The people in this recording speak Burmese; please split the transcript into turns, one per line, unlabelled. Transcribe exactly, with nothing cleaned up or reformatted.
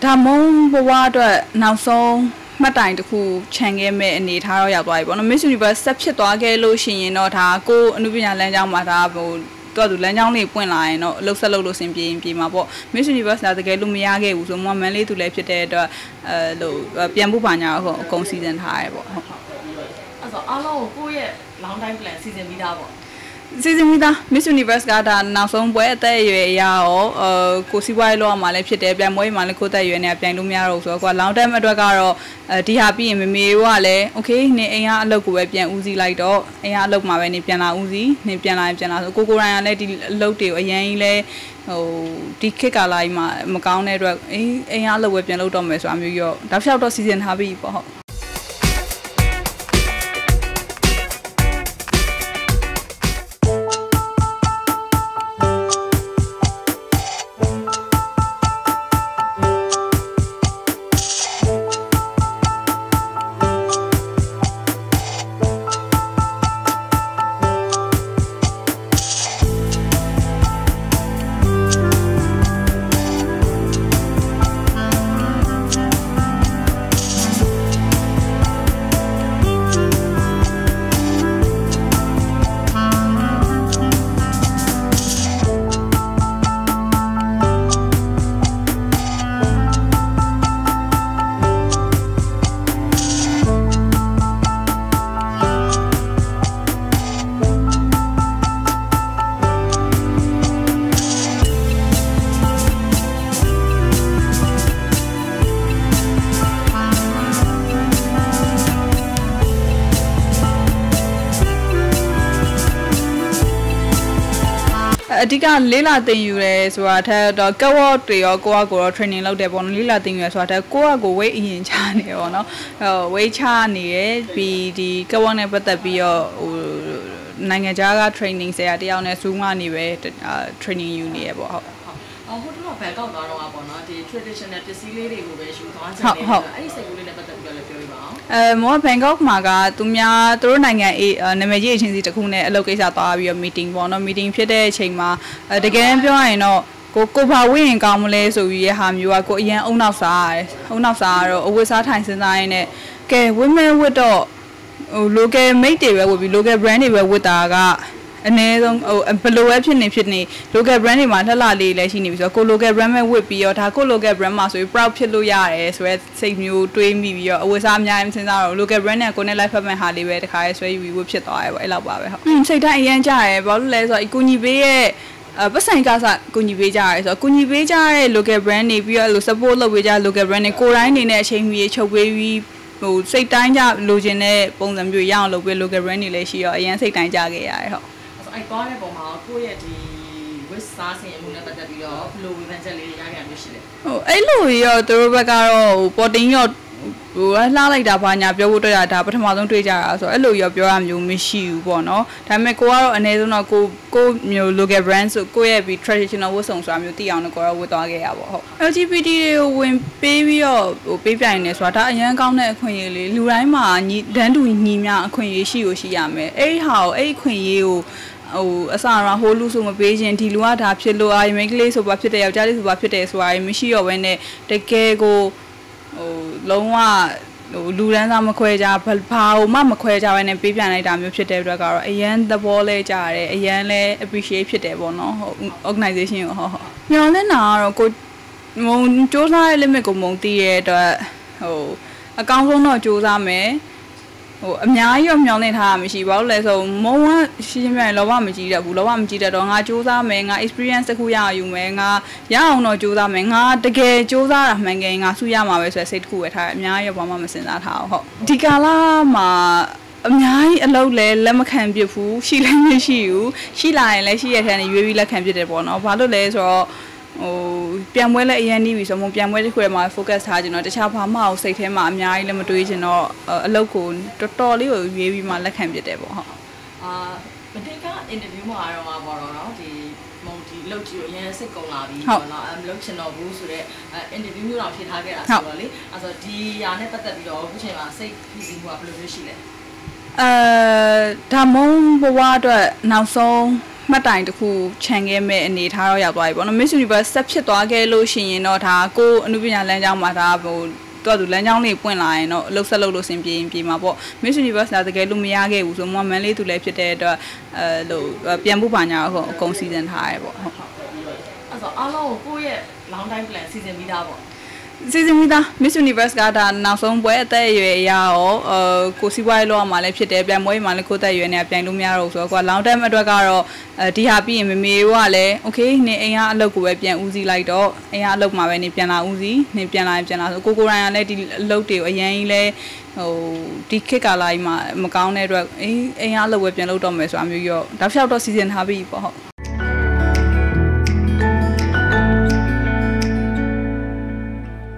ဒါမုံဘဝအတွက်နောက်ဆုံးမှတ်တိုင်တစ်ခုခြံခဲ့မဲ့အနေထားတော့ရောက်သွားပြီပေါ့နော် Miss Universe ဆက်ဖြစ်သွားခဲ့လို့ရှိရင်တော့ဒါကိုအနုပညာလမ်းကြောင်းမှာဒါဟိုတော်သူလမ်းကြောင်းလေးပွင့်လာရင်တော့အလုပ်ဆက်လုပ်လို့ဆင်ပြေရင်ပြေမှာပေါ့ Miss Universe လာတကယ်လို့မရခဲ့ဘူးဆိုမှမန်လေးသူလည်းဖြစ်တဲ့အတွက်အဲလို့ပြန်ဖို့ပါညာတော့အကုန်စီစဉ်ထားရဲပေါ့ဟုတ်
အဲ့ဆိုအားလုံးကိုကိုယ့်ရဲ့ long time plan စီစဉ်ပြီးသားပေါ့
စီစဉ်ပြီးသား Miss Universe ကဒါနောက်ဆုံးပွဲအသက်အရွယ်အရရောအဲကိုစီးပွားရေးလောက်မှလည်းဖြစ်တယ်ပြန်ပွဲမှာလည်းကိုယ့်သက်အရွယ်နဲ့ပြိုင်လို့မရတော့ဘူးဆိုတော့ကိုက long term အတွက်ကတော့အဲဒီဟာပြီးရင်မမေတို့ကလည်း okay နေအိမ်ကအလုပ်ကိုပဲပြန်ဦးစီးလိုက်တော့အိမ်ကအလုပ်မှာပဲနေပြန်လာဦးစီးနေပြန်လာရင်ပြန်လာဆိုကိုကိုရိုင်းကလည်းဒီအလုပ်တွေကိုအရင်ကြီးလဲဟိုဒီခေတ်ကာလကြီးမှာမကောင်းတဲ့အတွက်အိမ်အိမ်ကအလုပ်ပဲပြန်လုပ်တော့မယ်ဆိုတာမျိုးရောတောက်လျှောက်တော့စီစဉ်ထားပြီပေါ့ဟုတ်အဓိကလေးလာတင်ယူရဲဆိုတာတဲ့တော့ကဝတ်တွေရောကိုကကိုရော training လုပ်တယ်ပေါ့နော်လေးလာတင်ယူရဲဆိုတာတဲ့ကိုကကို weight အရင်ချနေပေါ့နော်ဟို weight ချနေရပြီးဒီကဝတ်နဲ့ပတ်သက်ပြီးတော့ဟိုနိုင်ငံခြားက training ဆရာတယောက်နဲ့ Zoom ကနေပဲ training ယူနေရပေါ့ဟုတ်
အော်ဟိုတော့ဘယ်ကောက်သွားတော့ပါပေါ့နော်ဒီ traditional ပစ္စည်းလေးတွေကိုပဲယူသွားချင်တယ်အဲ့ဒီစိတ်ကူးလေးနဲ့ပတ်သက်ပြီးတော့လည်းပြောပြပါအောင်
အဲမောဘန်ကောက်မှာကသူများသူတို့နိုင်ငံအေးနာမည်ကြီးအချင်းစီတစ်ခုနဲ့အလုပ်ကိစ္စသွားပြီးတော့ meeting ပေါ့နော် meeting ဖြစ်တဲ့အချိန်မှာတကယ်ပြောရရင်တော့ကိုကိုဘာဝင်းကောင်းမလဲဆိုပြီးရဟာမျိုးကကိုအရန်အုံနောက်စားရတယ်အုံနောက်စားကတော့အဝတ်စားထိုင်စဉ်းစားရင်းနဲ့ကဲဝင်းမဲဝတ်တော့ဟို local made တွေပဲဝတ်ပြီး local brand တွေပဲဝတ်တာကအနည်းဆုံးဟိုဘယ်လိုပဲဖြစ်နေဖြစ်နေ local brand တွေမှာလှလှလေးလည်းရှိနေပြီဆိုတော့ကို local brand ပဲဝတ်ပြီးတော့ဒါကို local brand မှာဆိုပြီး proud ဖြစ်လို့ရတယ်ဆိုရဲစိတ်မျိုးတွေးမိပြီးတော့အဝတ်စားအများကြီးစဉ်းစားတော့ local brand နဲ့ကိုနဲ့ life ဖက်မဲ့ဟာလေးပဲတခါရဲဆွဲယူပြီးဝတ်ဖြစ်သွားရဲပေါ့အဲ့လောက်ပါပဲဟုတ်อืมစိတ်တိုင်းအရန်ကြရဲဘာလို့လဲဆိုတော့အကူညီပေးရဲ့အပတ်ဆိုင်ကစားကူညီပေးကြရဲဆိုတော့ကူညီပေးကြတဲ့ local brand တွေပြီးတော့အဲ့လို support လုပ်ပေးကြ local brand တွေကိုယ်တိုင်းနေနဲ့အချိန်မီချုပ်ပေးပြီးဟိုစိတ်တိုင်းကြလိုချင်တဲ့ပုံစံမျိုးရအောင်လုပ်ပေး local brand တွေလည်းရှိတော့အရန်စိတ်တိုင်းကြခဲ့ရတယ်ဟုတ်
အဲ့သွားတဲ့ပုံမှာကိုယ့်ရဲ့ဒီ web စားစင်အမှုနဲ့ပတ်သက်ပြီးတော့ဘယ်လိုဝေဖန်ချက်လေးရခဲ့ရမျိုးရှိလဲ
ဟိုအဲ့လိုရောသူတို့ဘက်ကတော့ဟိုပေါ်တင်ရောဟိုလှလိုက်တာဘာညာပြောဖို့တွေ့ရတာပထမဆုံးတွေ့ကြတာဆိုတော့အဲ့လိုရောပြောရမျိုးမရှိဘူးပေါ့နော်ဒါပေမဲ့ကိုကတော့အနည်းဆုံးတော့ကိုကိုမျိုး local brand ဆိုကိုရဲ့ traditional ဝတ်စုံဆိုတာမျိုးသိအောင်တော့ကိုရောဝတ်သွားခဲ့ရပါဟုတ် L G B T တွေကိုဝင်ပေးပြီးတော့ဟိုပေးပြိုင်နေဆိုတာဒါအရန်ကောင်းတဲ့အခွင့်အရေးလေးလူတိုင်းမှာညီတန်းတူညီမျှအခွင့်အရေးရှိကိုရှိရမယ်အဲ့ဟာကိုအဲ့အခွင့်အရေးကိုဟိုအစအရာဟိုလူဆိုမပေးခြင်းဒီလူကဒါဖြစ်လို့အာမိန်းကလေးဆိုပါဖြစ်တယ်ယောက်ျားလေးဆိုပါဖြစ်တယ်ဆိုတာမရှိတော့ဘဲနဲ့တကယ်ကိုဟိုလုံးဝဟိုလူရန်စားမခွဲကြဘာဟိုမှမခွဲကြဘဲနဲ့ပေးပြန်လိုက်တာမျိုးဖြစ်တဲ့အတွက်ကတော့အရန်သဘောလဲကြရတယ်အရန်လဲ appreciate ဖြစ်တယ်ပေါ့နော်ဟို organization ကိုဟုတ်ဟုတ်ညောင်းနေတာကတော့ကိုမုံစူးစမ်းရဲ့ limit ကိုမုံသိတဲ့အတွက်ဟိုအကောင်းဆုံးတော့စူးစမ်းမယ်ဟိုအများကြီးတော့မျောနေထားတာမရှိပါဘူးလဲဆိုမုံကရှင်းရှင်းပြရင်လောဘမကြည့်တတ်ဘူးလောဘမကြည့်တတ်တော့ငါစူးစမ်းမယ်ငါ experience တစ်ခုရယူမယ်ငါရအောင်တော့စူးစမ်းမယ်ငါတကယ်စူးစမ်းတာမှန်ကန်ငါဆူရမှာပဲဆိုတဲ့စိတ်တစ်ခုပဲထားတယ်အများကြီးဘာမှမစင်စားထားအောင်ဟုတ်ဒီကာလမှာအများကြီးအလုပ်လဲလက်မခံပြဘူးရှိလည်းမရှိဘူးရှိလာရင်လည်းရှိရတဲ့ရွေးပြီးလက်ခံပြတယ်ပေါ့နော်ဘာလို့လဲဆိုတော့ဟိုပြန်ပွဲလဲအရင်နီးပြီဆိုမှပြန်ပွဲတစ်ခုထဲမှာ focus ထားကြတော့တခြားဘာမှအောင်စိတ်ထဲမှာအများကြီးလည်းမတွေးချင်တော့အလုပ်ကိုတော်တော်လေးကိုရွေးပြီးမှလက်ခံပြတယ်ပေါ့ဟုတ်
အာမတိက interview မှာတော့မှာပေါ့တော့နော်ဒီမုံဒီလုပ်ကြည့်အရင်စိတ်ကုန်လာပြီပေါ့နော်အလုပ်ချင်တော့ဘူးဆိုတော့ interview မျိုးတော့ဖြေထားခဲ့တာဆိုတော့လေအဲဆိုဒီຢာနဲ့ပတ်သက်ပြီးတော့အခုချိန်မှာစိတ်ပြီးစီးမှုကဘယ်လိုမျိုးရှိလဲ
အဲဒါမုံဘဝအတွက်နောက်ဆုံးမမှတ်တိုင်တစ်ခုခြံခဲ့မဲ့အနေထားတော့ရောက်သွားပြီပေါ့နော် Miss Universe ဆက်ဖြစ်သွားခဲ့လို့ရှိရင်တော့ဒါကိုအနုပညာလမ်းကြောင်းမှာဒါဟိုတော့သူလမ်းကြောင်းလေးပွင့်လာရင်တော့အလုပ်ဆက်လုပ်လို့ဆင်ပြေရင်ပြေမှာပေါ့ Miss Universe လာတကယ်လို့မရခဲ့ဘူးဆိုမှမန်လေးသူလည်းဖြစ်တဲ့အတွက်အဲလို့ပြန်ဖို့ပါညာတော့အကုန်စီစဉ်ထားရဲပေါ့ဟုတ်
အဲ့တော့အားလုံးကိုယ့်ရဲ့ long time plan စီစဉ်ပြီးသားပေါ့
စီစဉ်ပြီးသား Miss Universe ကဒါနောက်ဆုံးပွဲအသက်အရွယ်အရာရောအဲကိုစီးပွားရေးလောကမှာလည်းဖြစ်တယ်ပြန်ပွဲမှာလည်းကိုသက်အရွယ်နဲ့ပြိုင်လို့မရတော့ဆိုတော့ကွာ long term အတွက်ကတော့အဲဒီဟာပြီးရင်မမေတို့ကလည်း okay နေအိမ်ကအလုပ်ကိုပဲပြန်ဦးစီးလိုက်တော့အိမ်ကအလုပ်မှာပဲနေပြန်လာဦးစီးနေပြန်လာရင်ပြန်လာဆိုကိုကိုရိုင်းကလည်းဒီအလုပ်တွေကိုအရင်ကြီးလဲဟိုဒီခေတ်ကာလကြီးမှာမကောင်းတဲ့အတွက်အိမ်အိမ်ကအလုပ်ပဲပြန်လုပ်တော့မယ်ဆိုတာမျိုးရောတောက်လျှောက်တော့စီစဉ်ထားပြီပေါ့ဟုတ်